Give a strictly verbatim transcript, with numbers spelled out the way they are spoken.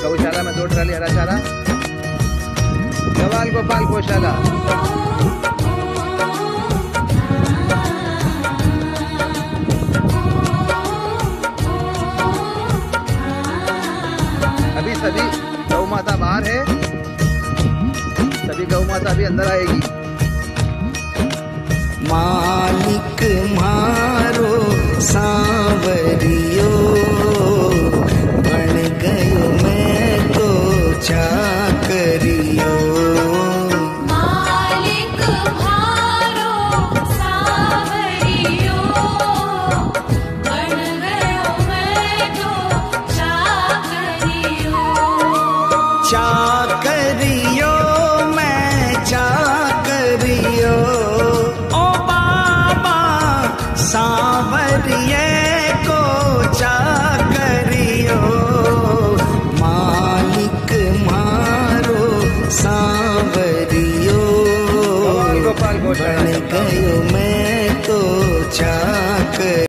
गौशाला में दो ट्राली हरा चारा। गवाल गोपाल गौशाला। अभी सभी गौ माता बाहर है, सभी गौ माता अभी अंदर आएगी। मालिक मारो सांवरियो, बन गयो मैं तो चाकरियो। मालिक मारो सांवरियो, बन गयो मैं तो चाकरियो। चाकरियो मैं चाकरियो, सांवरिये को चाकरियो। मालिक मारो सांवरियो, बन गयो मैं तो चाकर।